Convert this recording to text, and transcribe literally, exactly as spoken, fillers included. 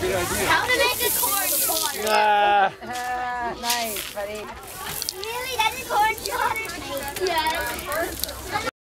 good idea. How to make a corn shot. Ah. Uh, nice, buddy. Really? That's a corn shot?